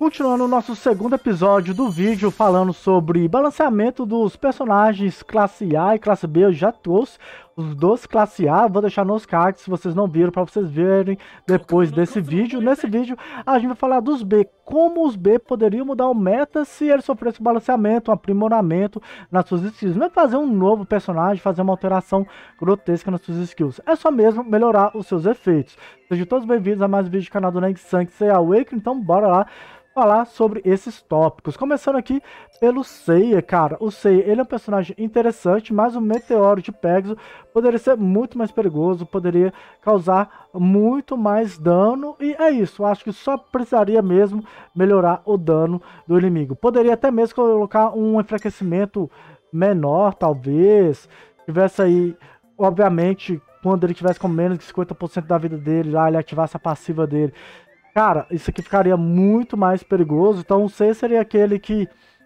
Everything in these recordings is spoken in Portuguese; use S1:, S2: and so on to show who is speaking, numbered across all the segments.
S1: Continuando o nosso segundo episódio do vídeo falando sobre balanceamento dos personagens classe A e classe B, eu já trouxe os dois classe A, vou deixar nos cards se vocês não viram para vocês verem depois desse vídeo. Nesse vídeo a gente vai falar dos B, como os B poderiam mudar o meta se eles sofressem balanceamento, um aprimoramento nas suas skills. Não é fazer um novo personagem, fazer uma alteração grotesca nas suas skills, é só mesmo melhorar os seus efeitos. Sejam todos bem-vindos a mais um vídeo do canal do Neng Sensei Awakening, então bora lá falar sobre esses tópicos. Começando aqui pelo Seiya, cara. O Seiya, ele é um personagem interessante, mas o Meteoro de Pegasus poderia ser muito mais perigoso, poderia causar muito mais dano, e é isso. Acho que só precisaria mesmo melhorar o dano do inimigo. Poderia até mesmo colocar um enfraquecimento menor, talvez. Tivesse aí, obviamente, quando ele tivesse com menos de 50% da vida dele, lá ele ativasse a passiva dele. Cara, isso aqui ficaria muito mais perigoso. Então o C seria aquele que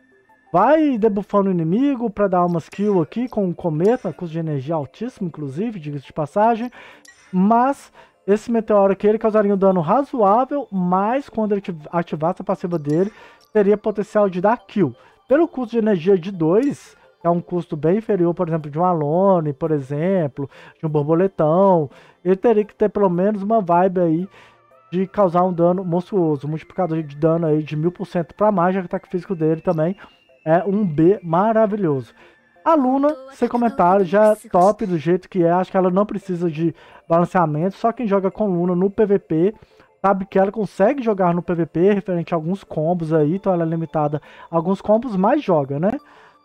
S1: vai debuffando o inimigo para dar umas kills aqui com um cometa, custo de energia altíssimo, inclusive, diga-se de passagem. Mas esse meteoro aqui, ele causaria um dano razoável, mas quando ele ativasse a passiva dele, teria potencial de dar kill. Pelo custo de energia de 2, que é um custo bem inferior, por exemplo, de um Alone, por exemplo, de um borboletão, ele teria que ter pelo menos uma vibe aí de causar um dano monstruoso, multiplicador de dano aí de 1000% para mais, já que o ataque físico dele também é um B maravilhoso. A Luna, sem comentário, já é top do jeito que é, acho que ela não precisa de balanceamento, só quem joga com Luna no PVP sabe que ela consegue jogar no PVP, referente a alguns combos aí, então ela é limitada a alguns combos, mas joga, né?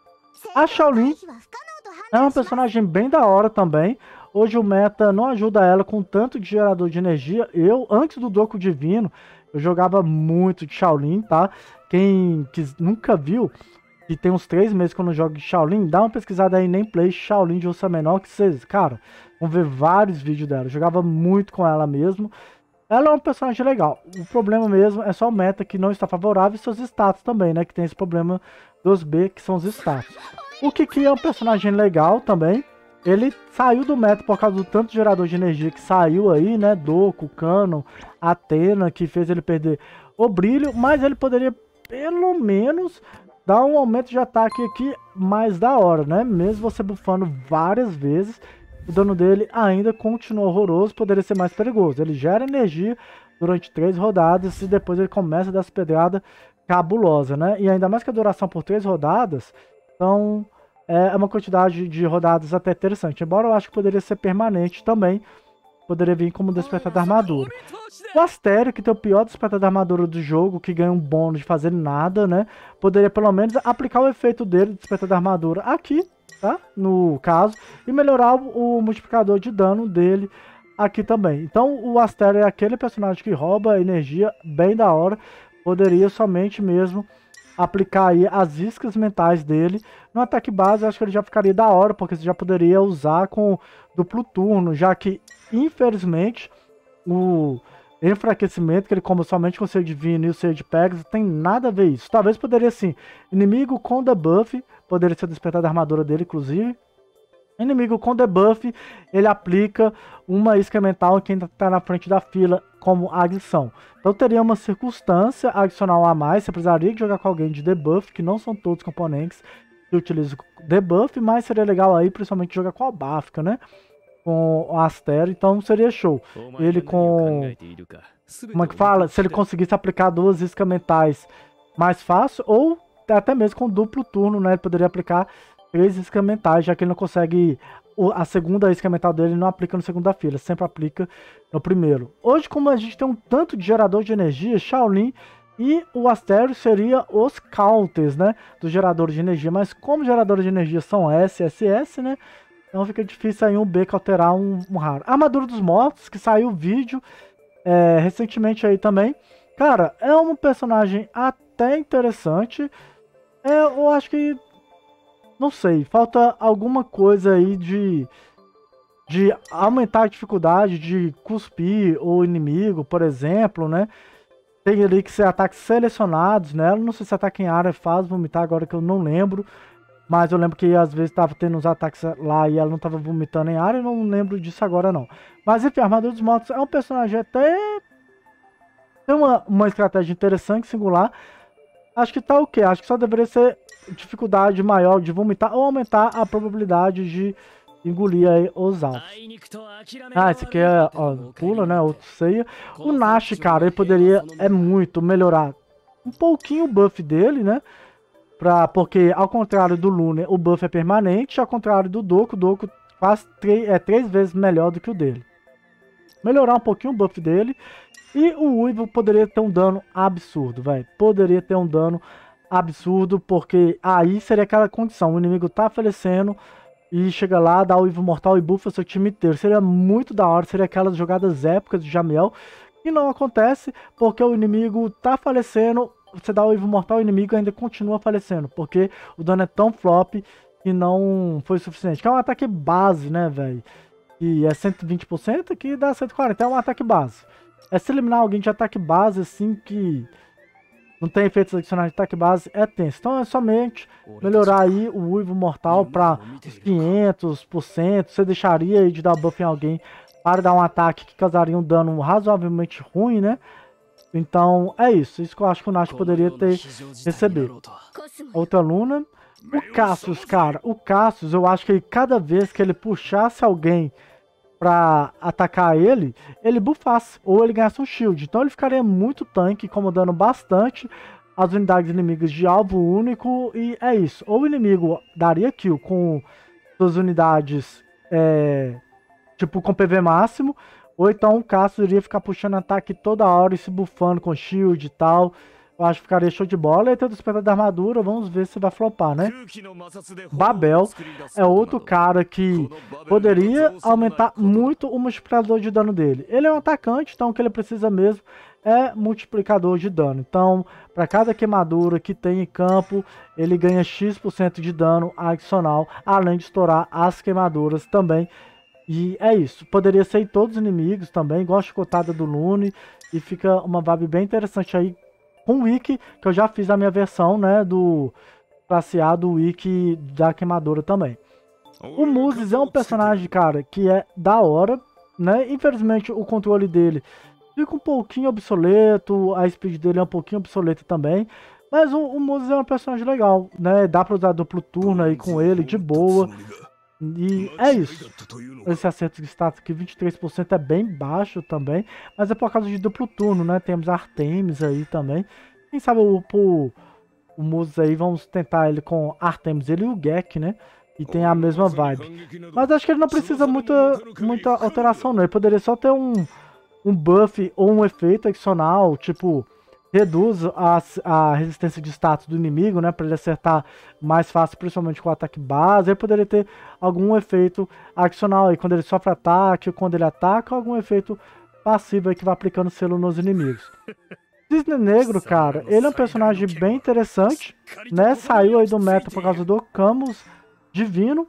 S1: A Shaolin é uma personagem bem da hora também. Hoje o meta não ajuda ela com tanto de gerador de energia. Eu, antes do Doku Divino, eu jogava muito de Shaolin, tá? Quem nunca viu, e tem uns 3 meses que eu não jogo de Shaolin, dá uma pesquisada aí em Nameplay Shaolin de Ursa Menor, que vocês, cara, vão ver vários vídeos dela. Eu jogava muito com ela mesmo. Ela é um personagem legal. O problema mesmo é só o meta que não está favorável e seus status também, né? Que tem esse problema dos B, que são os status. O Kiki é um personagem legal também. Ele saiu do meta por causa do tanto gerador de energia que saiu aí, né? Doku, Canon, Athena, que fez ele perder o brilho. Mas ele poderia, pelo menos, dar um aumento de ataque aqui mais da hora, né? Mesmo você buffando várias vezes, o dano dele ainda continua horroroso, poderia ser mais perigoso. Ele gera energia durante 3 rodadas e depois ele começa a dar essa pedrada cabulosa, né? E ainda mais que a duração por 3 rodadas, então é uma quantidade de rodadas até interessante. Embora eu acho que poderia ser permanente também, poderia vir como despertar da armadura. O Astério, que tem o pior despertar da armadura do jogo, que ganha um bônus de fazer nada, né? Poderia pelo menos aplicar o efeito dele, despertar da armadura, aqui, tá? No caso, e melhorar o multiplicador de dano dele aqui também. Então o Astério é aquele personagem que rouba energia bem da hora. Poderia somente mesmo aplicar aí as iscas mentais dele. No ataque base, acho que ele já ficaria da hora, porque você já poderia usar com duplo turno, já que, infelizmente, o enfraquecimento, que ele come somente com o Seiya Divino e o Seiya de Pegasus, tem nada a ver isso. Talvez poderia sim, inimigo com debuff, poderia ser despertado da armadura dele, inclusive. Inimigo com debuff, ele aplica uma isca mental em quem está na frente da fila como adição. Então teria uma circunstância adicional a mais, você precisaria jogar com alguém de debuff, que não são todos os componentes que utilizam debuff, mas seria legal aí, principalmente jogar com a Báfica, né? Com o Astério, então seria show. Ele com... como é que fala? Se ele conseguisse aplicar 2 iscas mentais mais fácil, ou até mesmo com duplo turno, né? Ele poderia aplicar 3 iscas mentais, já que ele não consegue... A segunda isca mental dele não aplica no segunda fila, sempre aplica no primeiro. Hoje, como a gente tem um tanto de gerador de energia, Shaolin e o Astério seria os counters, né? Dos geradores de energia. Mas como geradores de energia são S, SS, né? Então fica difícil aí um B alterar um raro. Armadura dos Mortos, que saiu o vídeo recentemente aí também. Cara, é um personagem até interessante. Eu acho que... não sei, falta alguma coisa aí de aumentar a dificuldade de cuspir o inimigo, por exemplo, né? Tem ali que ser ataques selecionados, né? Não sei se ataque em área faz vomitar, agora que eu não lembro. Mas eu lembro que às vezes estava tendo uns ataques lá e ela não estava vomitando em área, eu não lembro disso agora não. Mas enfim, Armadura dos Mortos é um personagem até Tem uma estratégia interessante, singular. Acho que tá o quê? Acho que só deveria ser dificuldade maior de vomitar ou aumentar a probabilidade de engolir aí os alvos. Ah, esse aqui é, ó, pula, né? Outro ceia. O Nash, cara, ele poderia muito melhorar um pouquinho o buff dele, né? Porque, ao contrário do Luna, o buff é permanente. Ao contrário do Doku, o Doku quase 3 vezes melhor do que o dele. Melhorar um pouquinho o buff dele. E o Uivo poderia ter um dano absurdo, velho. Poderia ter um dano absurdo, porque aí seria aquela condição. O inimigo tá falecendo e chega lá, dá o Uivo Mortal e buffa seu time inteiro. Seria muito da hora, seria aquelas jogadas épicas de Jamiel. E não acontece, porque o inimigo tá falecendo, você dá o Uivo Mortal e o inimigo ainda continua falecendo. Porque o dano é tão flop que não foi suficiente. Que é um ataque base, né, velho? E é 120%, que dá 140%, é um ataque base. É se eliminar alguém de ataque base, assim, que não tem efeitos adicionais de ataque base, é tenso. Então é somente melhorar aí o Uivo Mortal para os 500%. Você deixaria aí de dar buff em alguém para dar um ataque que causaria um dano razoavelmente ruim, né? Então é isso. Isso que eu acho que o Nash poderia receber. Outra Luna. O Cassius, cara. O Cassius, eu acho que cada vez que ele puxasse alguém pra atacar ele buffasse, ou ele ganhasse um shield. Então ele ficaria muito tanque, incomodando bastante as unidades inimigas de alvo único, e é isso. Ou o inimigo daria kill com suas unidades, tipo com PV máximo, ou então o Cassius iria ficar puxando ataque toda hora e se buffando com shield e tal. Eu acho que ficaria show de bola. E tem o despertar da armadura, vamos ver se vai flopar, né? Babel é outro cara que poderia aumentar muito o multiplicador de dano dele. Ele é um atacante, então o que ele precisa mesmo é multiplicador de dano. Então, para cada queimadura que tem em campo, ele ganha X% de dano adicional, além de estourar as queimaduras também. E é isso. Poderia ser em todos os inimigos também, igual a chicotada do Lune. E fica uma vibe bem interessante aí com o wiki, que eu já fiz a minha versão, né, do classe A do wiki da queimadura também. O Muses é um personagem, cara, que é da hora, né? Infelizmente o controle dele fica um pouquinho obsoleto, a speed dele é um pouquinho obsoleta também, mas o Muses é um personagem legal, né? Dá pra usar duplo turno aí com ele, de boa. E é isso. Esse acerto de status aqui, 23% é bem baixo também. Mas é por causa de duplo turno, né? Temos Artemis aí também. Quem sabe o Muses aí, vamos tentar ele com Artemis, ele e o Gek, né? E tem a mesma vibe. Mas acho que ele não precisa muita alteração, não. Ele poderia só ter um buff ou um efeito adicional, tipo, reduz a resistência de status do inimigo, né, para ele acertar mais fácil, principalmente com o ataque base. Ele poderia ter algum efeito adicional aí, quando ele sofre ataque, ou quando ele ataca, algum efeito passivo aí que vai aplicando selo nos inimigos. Cisne Negro, cara, ele é um personagem bem interessante, né, saiu aí do meta por causa do Camus Divino.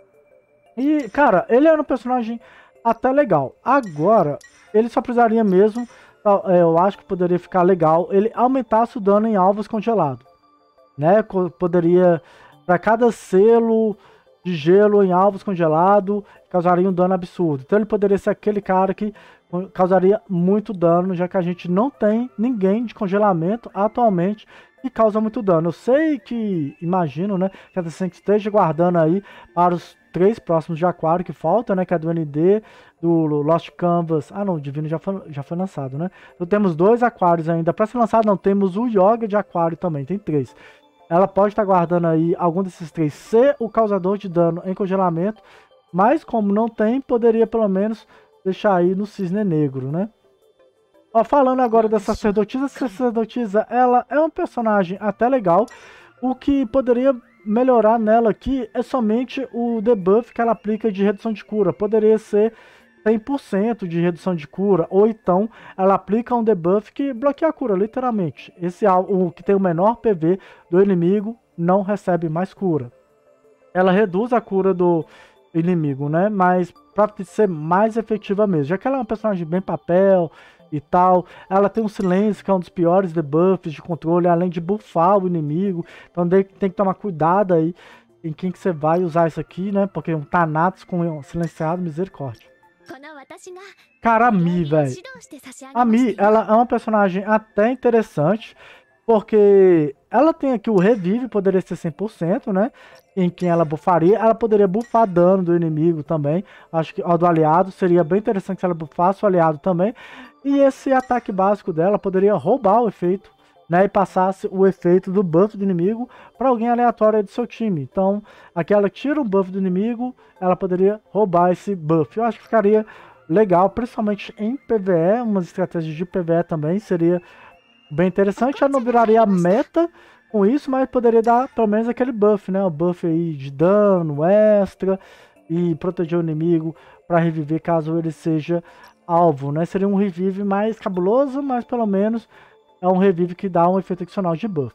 S1: E, cara, ele era um personagem até legal. Agora, ele só precisaria mesmo, eu acho que poderia ficar legal, ele aumentasse o dano em alvos congelados, né? Poderia, para cada selo de gelo em alvos congelados, causaria um dano absurdo. Então ele poderia ser aquele cara que causaria muito dano, já que a gente não tem ninguém de congelamento atualmente que causa muito dano. Eu sei que, imagino, né, que a Tencent esteja guardando aí para os 3 próximos de Aquário que falta, né, que é do ND, do Lost Canvas. Ah, não, o Divino já foi lançado, né? Então temos 2 Aquários ainda para ser lançado. Não, temos o Yoga de Aquário também, tem 3. Ela pode estar guardando aí algum desses 3 ser o causador de dano em congelamento, mas como não tem, poderia pelo menos deixar aí no Cisne Negro, né? Ó, falando agora da sacerdotisa, a sacerdotisa, ela é um personagem até legal. O que poderia melhorar nela aqui é somente o debuff que ela aplica de redução de cura. Poderia ser 100% de redução de cura, ou então ela aplica um debuff que bloqueia a cura, literalmente. O que tem o menor PV do inimigo não recebe mais cura. Ela reduz a cura do inimigo, né? Mas para ser mais efetiva mesmo, já que ela é uma personagem bem papel e tal, ela tem um silêncio que é um dos piores debuffs de controle, além de buffar o inimigo. Então tem que tomar cuidado aí em quem que você vai usar isso aqui, né? Porque um Thanatos com um silenciado, misericórdia. Cara, a Mi, velho. A Mi, ela é uma personagem até interessante, porque ela tem aqui o revive, poderia ser 100%, né? Em quem ela bufaria. Ela poderia bufar dano do inimigo também. Acho que do aliado seria bem interessante se ela bufasse o aliado também. E esse ataque básico dela poderia roubar o efeito, né? E passasse o efeito do buff do inimigo para alguém aleatório do seu time. Então, aqui ela tira o buff do inimigo, ela poderia roubar esse buff. Eu acho que ficaria legal, principalmente em PvE, umas estratégias de PvE também seria bem interessante. Ela não viraria meta com isso, mas poderia dar pelo menos aquele buff, né? O buff aí de dano extra e proteger o inimigo para reviver caso ele seja alvo, né? Seria um revive mais cabuloso, mas pelo menos é um revive que dá um efeito adicional de buff.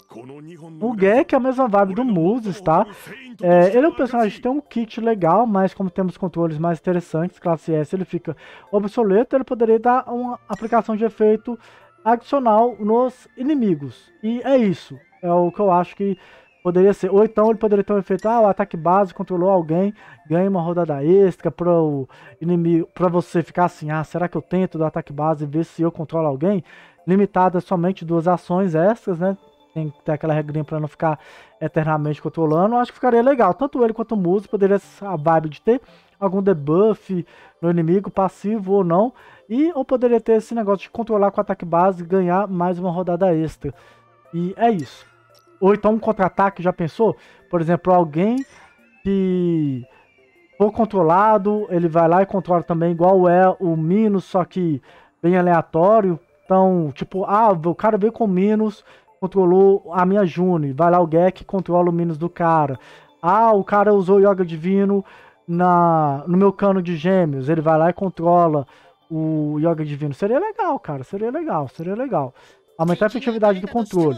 S1: O Gek é a mesma vibe do Muses, tá? Ele é um personagem que tem um kit legal, mas como temos controles mais interessantes, classe S, ele fica obsoleto. Ele poderia dar uma aplicação de efeito adicional nos inimigos. E é isso. É o que eu acho que poderia ser. Ou então ele poderia ter um efeito, o ataque base controlou alguém, ganha uma rodada extra para o inimigo, para você ficar assim, será que eu tento do ataque base e ver se eu controlo alguém? Limitada somente 2 ações extras, né? Tem que ter aquela regrinha para não ficar eternamente controlando. Eu acho que ficaria legal. Tanto ele quanto o Muse poderia ser a vibe de ter algum debuff no inimigo, passivo ou não. Ou poderia ter esse negócio de controlar com o ataque base e ganhar mais uma rodada extra. E é isso. Ou então um contra-ataque, já pensou? Por exemplo, alguém que for controlado, ele vai lá e controla também, igual é o Minos, só que bem aleatório. Então, tipo, o cara veio com Minos, controlou a minha June, vai lá o Gek, controla o Minos do cara. O cara usou Yoga Divino no meu cano de gêmeos, ele vai lá e controla o Yoga Divino. Seria legal, cara, seria legal. Aumentar a efetividade do controle.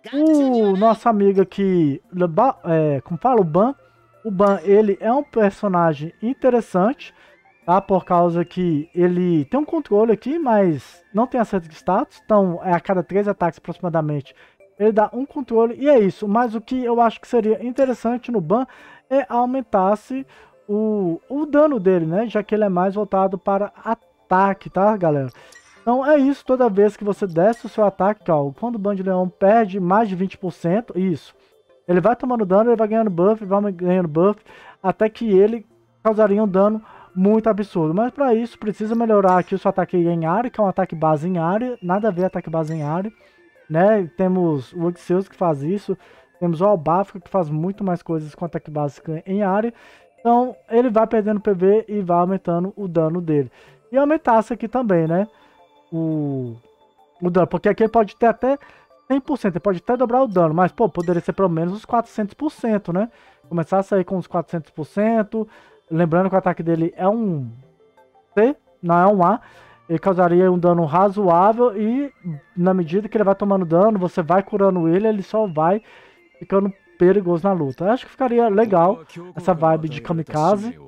S1: O nosso amigo aqui, como fala, o Ban, ele é um personagem interessante, tá? Por causa que ele tem um controle aqui, mas não tem acerto de status. Então, a cada 3 ataques aproximadamente, ele dá um controle e é isso. Mas o que eu acho que seria interessante no Ban é aumentasse o dano dele, né? Já que ele é mais voltado para ataque, tá, galera? Então é isso, toda vez que você desce o seu ataque, quando o Ban de Leão perde mais de 20%, isso. Ele vai tomando dano, ele vai ganhando buff, até que ele causaria um dano muito absurdo. Mas para isso precisa melhorar aqui o seu ataque em área, que é um ataque base em área, nada a ver ataque base em área, né? Temos o Odisseus que faz isso, temos o Albafka que faz muito mais coisas com ataque básico em área. Então ele vai perdendo PV e vai aumentando o dano dele. E aumentasse aqui também, né? O dano, porque aqui ele pode ter até 100%, ele pode até dobrar o dano, mas poderia ser pelo menos os 400%, né? Começar a sair com os 400%, lembrando que o ataque dele é um C, não é um A, ele causaria um dano razoável e na medida que ele vai tomando dano, você vai curando ele só vai ficando perigoso na luta. Eu acho que ficaria legal essa vibe de kamikaze.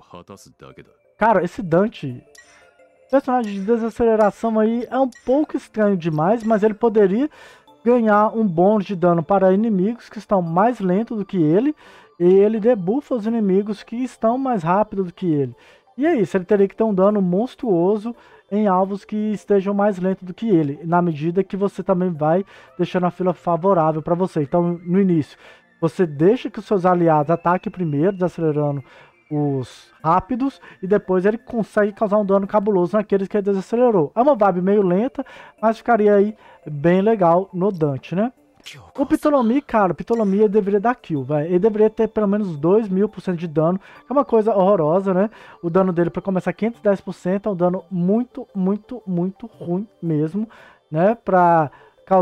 S1: Cara, esse Dante, personagem de desaceleração aí, é um pouco estranho demais, mas ele poderia ganhar um bônus de dano para inimigos que estão mais lentos do que ele, e ele debuffa os inimigos que estão mais rápidos do que ele. E é isso, ele teria que ter um dano monstruoso em alvos que estejam mais lentos do que ele, na medida que você também vai deixando a fila favorável para você. Então, no início, você deixa que os seus aliados ataquem primeiro, desacelerando os rápidos, e depois ele consegue causar um dano cabuloso naqueles que ele desacelerou. É uma vibe meio lenta, mas ficaria aí bem legal no Dante, né? O Ptolemy, cara, o Ptolemy ele deveria dar kill, velho. Ele deveria ter pelo menos 2000% de dano, que é uma coisa horrorosa, né? O dano dele para começar 510% é um dano muito, muito, muito ruim mesmo, né? Pra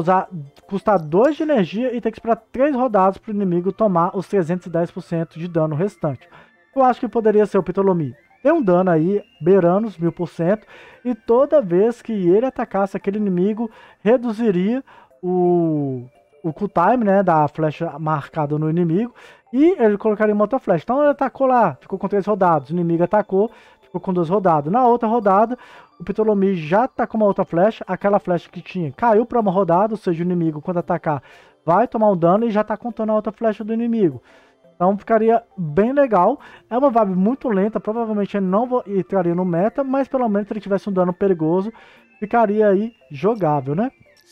S1: custar 2 de energia e ter que esperar 3 rodadas para o inimigo tomar os 310% de dano restante. Eu acho que poderia ser o Ptolemy. Tem um dano aí, beirando os 1000%, e toda vez que ele atacasse aquele inimigo, reduziria o cooltime, né, da flecha marcada no inimigo, e ele colocaria uma outra flecha. Então ele atacou lá, ficou com 3 rodadas, o inimigo atacou, ficou com 2 rodadas. Na outra rodada, o Ptolemy já tá com uma outra flecha, aquela flecha que tinha caiu para uma rodada, ou seja, o inimigo quando atacar vai tomar um dano e já tá contando a outra flecha do inimigo. Então ficaria bem legal. É uma vibe muito lenta, provavelmente ele não entraria no meta, mas pelo menos se ele tivesse um dano perigoso, ficaria aí jogável, né?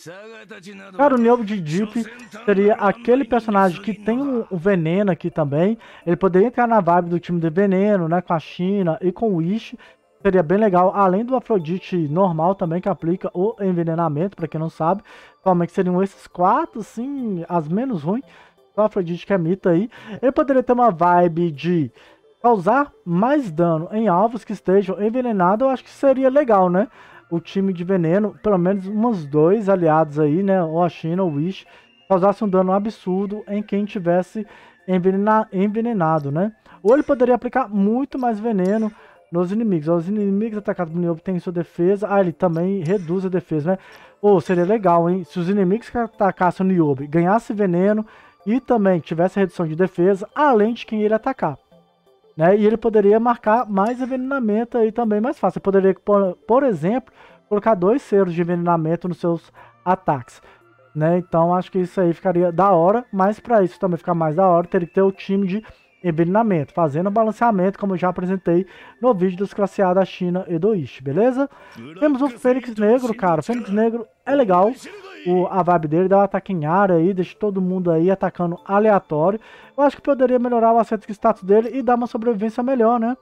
S1: Cara, o Niobe de Deep seria aquele personagem que tem o veneno aqui também. Ele poderia entrar na vibe do time de veneno, né? Com a China e com o Wish. Seria bem legal, além do Afrodite normal também, que aplica o envenenamento, pra quem não sabe. Provavelmente seriam esses 4, sim, as menos ruins. O Afrodite que é mito aí. Ele poderia ter uma vibe de causar mais dano em alvos que estejam envenenados. Eu acho que seria legal, né? O time de veneno, pelo menos uns 2 aliados aí, né? Ou a China ou o Wish, causasse um dano absurdo em quem tivesse envenenado, né? Ou ele poderia aplicar muito mais veneno nos inimigos. Os inimigos atacados por Niobe têm sua defesa. Ah, ele também reduz a defesa, né? Ou seria legal, hein? Se os inimigos que atacassem o Niobe ganhassem veneno e também tivesse redução de defesa, além de quem ele atacar. Né? E ele poderia marcar mais envenenamento aí também mais fácil. Você poderia, por exemplo, colocar 2 selos de envenenamento nos seus ataques. Né? Então acho que isso aí ficaria da hora, mas para isso também ficar mais da hora, teria que ter o time de envenenamento, fazendo o balanceamento, como eu já apresentei no vídeo dos classe A da China e do Ishi, beleza? Temos o Fênix Negro, cara. O Fênix Negro é legal. A vibe dele dá um ataque em área aí, deixa todo mundo aí atacando aleatório. Eu acho que poderia melhorar o acerto de status dele e dar uma sobrevivência melhor, né?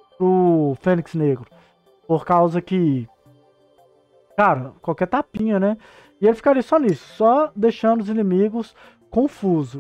S1: Pro Fênix Negro. Por causa que, cara, qualquer tapinha, né? E ele ficaria só nisso, só deixando os inimigos confusos.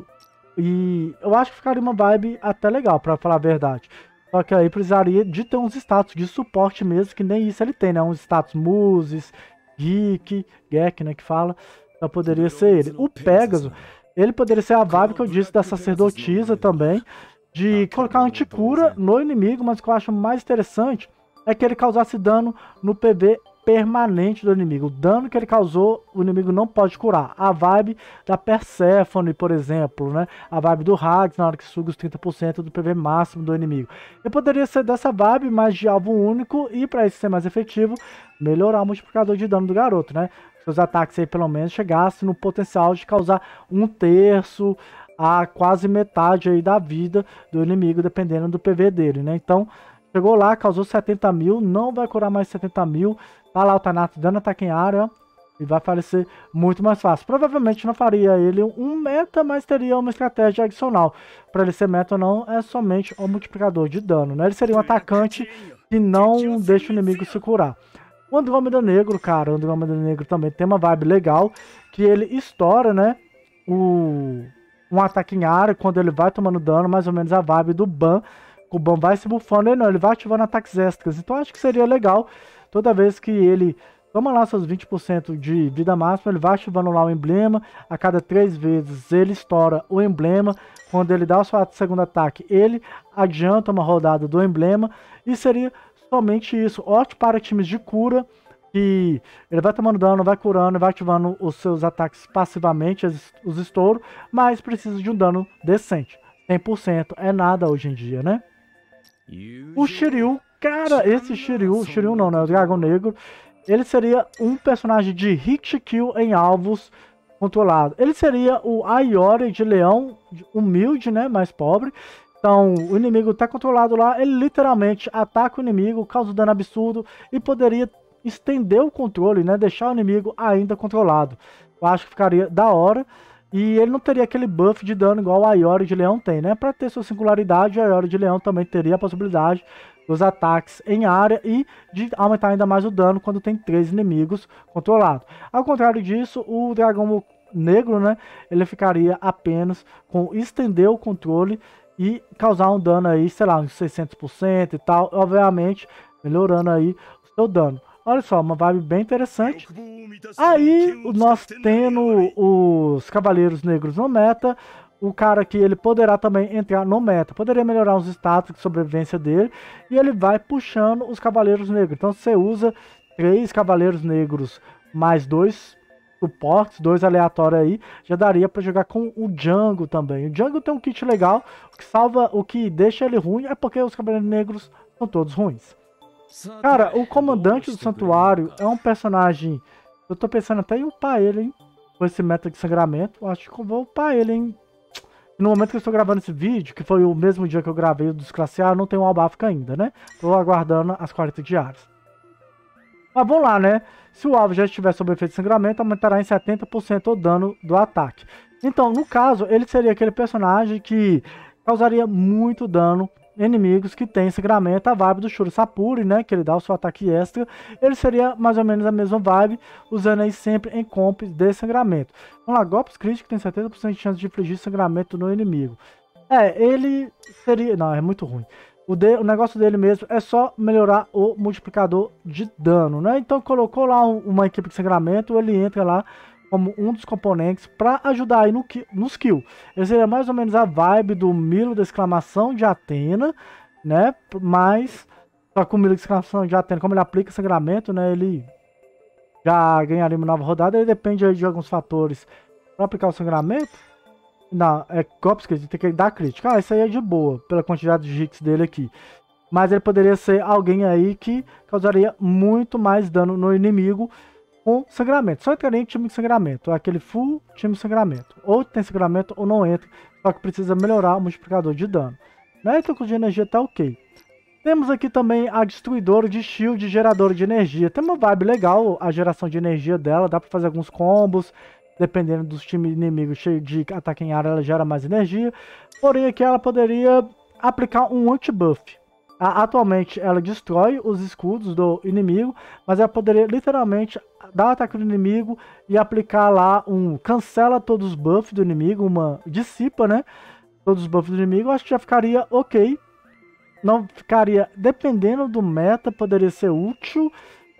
S1: E eu acho que ficaria uma vibe até legal, pra falar a verdade. Só que aí precisaria de ter uns status de suporte mesmo, que nem isso ele tem, né? Uns status Muses, Geek, né, que fala. Então poderia ser ele. O Pegasus, ele poderia ser a vibe que eu disse da sacerdotisa também, de colocar anticura no inimigo, mas o que eu acho mais interessante é que ele causasse dano no PV permanente do inimigo. O dano que ele causou, o inimigo não pode curar. A vibe da Persephone, por exemplo, né? A vibe do Hags, na hora que suga os 30% do PV máximo do inimigo. Ele poderia ser dessa vibe, mas de alvo único, e para isso ser mais efetivo, melhorar o multiplicador de dano do garoto, né? Seus ataques aí pelo menos chegassem no potencial de causar 1/3 a quase metade aí da vida do inimigo, dependendo do PV dele, né? Então, chegou lá, causou 70 mil, não vai curar mais 70 mil. Tá lá o Thanatos dando ataque em área, ó, e vai falecer muito mais fácil. Provavelmente não faria ele um meta, mas teria uma estratégia adicional. Para ele ser meta ou não, é somente o multiplicador de dano, né? Ele seria um atacante que não deixa o inimigo se curar. O Andrômeda Negro, cara, o Andrômeda Negro também tem uma vibe legal, que ele estoura, né, um ataque em área quando ele vai tomando dano, mais ou menos a vibe do Ban. O Ban vai se bufando, ele não, ele vai ativando ataques extras. Então acho que seria legal, toda vez que ele toma lá seus 20% de vida máxima, ele vai ativando lá o emblema. A cada 3 vezes ele estoura o emblema. Quando ele dá o seu segundo ataque, ele adianta uma rodada do emblema. E seria somente isso. Ótimo para times de cura, que ele vai tomando dano, vai curando, vai ativando os seus ataques passivamente, os estouros, mas precisa de um dano decente. 100% é nada hoje em dia, né? O Shiryu, cara, esse Shiryu não, né? O Dragão Negro, ele seria um personagem de hit kill em alvos controlado. Ele seria o Ayori de leão, humilde, né? Mais pobre. Então, o inimigo está controlado lá, ele literalmente ataca o inimigo, causa dano absurdo e poderia estender o controle, né? Deixar o inimigo ainda controlado. Eu acho que ficaria da hora. E ele não teria aquele buff de dano igual o Ayori de leão tem, né? Para ter sua singularidade, o Ayori de leão também teria a possibilidade dos ataques em área e de aumentar ainda mais o dano quando tem 3 inimigos controlados. Ao contrário disso, o Dragão Negro, né? Ele ficaria apenas com estender o controle e causar um dano aí, sei lá, uns 600% e tal, obviamente melhorando aí o seu dano. Olha só, uma vibe bem interessante. Aí, nós tendo os Cavaleiros Negros no meta, o cara que ele poderá também entrar no meta. Poderia melhorar os status de sobrevivência dele, e ele vai puxando os Cavaleiros Negros. Então, você usa 3 Cavaleiros Negros mais 2 suportes, 2 aleatórios aí, já daria para jogar com o Django também. O Django tem um kit legal, o que salva, o que deixa ele ruim é porque os Cavaleiros Negros são todos ruins. Cara, o Comandante do Santuário é um personagem... Eu tô pensando até em upar ele, hein? Com esse meta de sangramento. Eu acho que eu vou upar ele, hein? No momento que eu estou gravando esse vídeo, que foi o mesmo dia que eu gravei o dos classe A, não tem um Alba África ainda, né? Tô aguardando as 40 diárias. Mas vamos lá, né? Se o alvo já estiver sob efeito de sangramento, aumentará em 70% o dano do ataque. Então, no caso, ele seria aquele personagem que causaria muito dano em inimigos que tem sangramento. A vibe do Shuro Sapuri, né? Que ele dá o seu ataque extra. Ele seria mais ou menos a mesma vibe, usando aí sempre em comps de sangramento. Vamos lá, golpes críticos tem 70% de chance de infligir sangramento no inimigo. Ele seria... Não, é muito ruim. O negócio dele mesmo é só melhorar o multiplicador de dano, né? Então colocou lá uma equipe de sangramento, ele entra lá como um dos componentes para ajudar aí nos kills. Ele seria mais ou menos a vibe do Milo da exclamação de Athena, né? Mas, só que o Milo da exclamação de Athena, como ele aplica sangramento, né? Ele já ganharia uma nova rodada, ele depende aí de alguns fatores para aplicar o sangramento. Não, é golpes que ele tem que dar crítica. Isso aí é de boa, pela quantidade de hits dele aqui. Mas ele poderia ser alguém aí que causaria muito mais dano no inimigo com sangramento. Só entraria em time de sangramento. É aquele full time de sangramento. Ou tem sangramento ou não entra. Só que precisa melhorar o multiplicador de dano. Né? Então com de energia tá ok. Temos aqui também a destruidora de shield, geradora de energia. Tem uma vibe legal a geração de energia dela. Dá pra fazer alguns combos. Dependendo dos times inimigos cheios de ataque em área, ela gera mais energia. Porém, aqui ela poderia aplicar um anti-buff. Atualmente, ela destrói os escudos do inimigo, mas ela poderia literalmente dar o ataque do inimigo e aplicar lá cancela todos os buffs do inimigo, uma dissipa, né? Todos os buffs do inimigo. Eu acho que já ficaria ok. Não ficaria, dependendo do meta, poderia ser útil,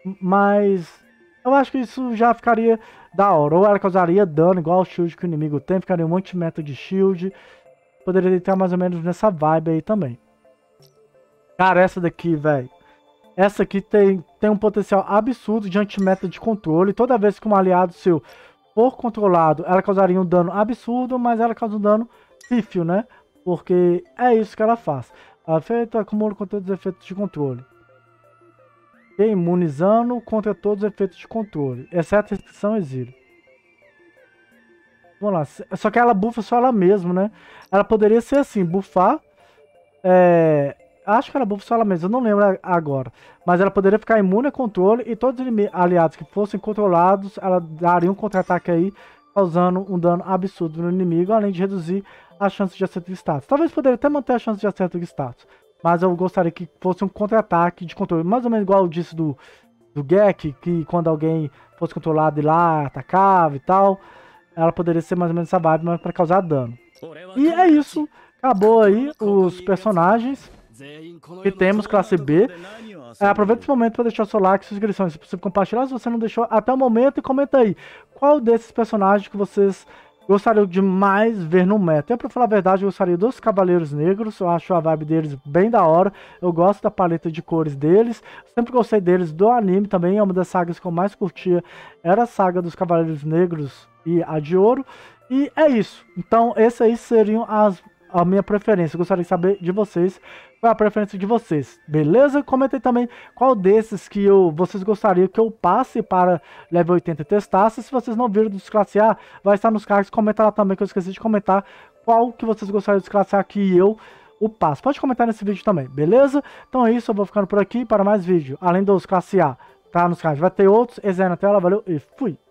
S1: mas eu acho que isso já ficaria da hora. Ou ela causaria dano igual ao shield que o inimigo tem, ficaria um monte de meta de shield. Poderia estar mais ou menos nessa vibe aí também. Cara, essa daqui, velho. Essa aqui tem um potencial absurdo de anti-meta de controle. Toda vez que um aliado seu for controlado, ela causaria um dano absurdo, mas ela causa um dano pífio, né? Porque é isso que ela faz. A efeito acumula com todos os efeitos de controle. Imunizando contra todos os efeitos de controle, exceto restrição e exílio. Vamos lá. Só que ela buffa só ela mesma, né? Ela poderia ser assim, buffar. Acho que ela buffa só ela mesma, eu não lembro agora. Mas ela poderia ficar imune a controle e todos os aliados que fossem controlados, ela daria um contra-ataque aí, causando um dano absurdo no inimigo, além de reduzir a chance de acerto de status. Talvez poderia até manter a chance de acerto de status. Mas eu gostaria que fosse um contra-ataque de controle. Mais ou menos igual eu disse do Gek, que quando alguém fosse controlado e lá atacava e tal. Ela poderia ser mais ou menos essa vibe, mas para causar dano. E é isso. Acabou aí os personagens que temos, classe B. Aproveita esse momento para deixar o seu like, sua inscrição. Se possível, compartilhar se você não deixou até o momento. E comenta aí qual desses personagens que vocês gostariam de mais ver no meta. Eu, pra falar a verdade, eu gostaria dos Cavaleiros Negros. Eu acho a vibe deles bem da hora. Eu gosto da paleta de cores deles. Sempre gostei deles do anime também. É uma das sagas que eu mais curtia. Era a saga dos Cavaleiros Negros e a de Ouro. E é isso. Então, esses aí seriam a minha preferência. Eu gostaria de saber de vocês qual é a preferência de vocês, beleza? Comentem também qual desses que vocês gostariam que eu passe para level 80 e testasse. Se vocês não viram dos classe A, vai estar nos cards. Comenta lá também, que eu esqueci de comentar qual que vocês gostariam dos classe A que eu o passo. Pode comentar nesse vídeo também, beleza? Então é isso, eu vou ficando por aqui para mais vídeo. Além dos classe A, tá nos cards, vai ter outros. Esse aí na tela, valeu e fui!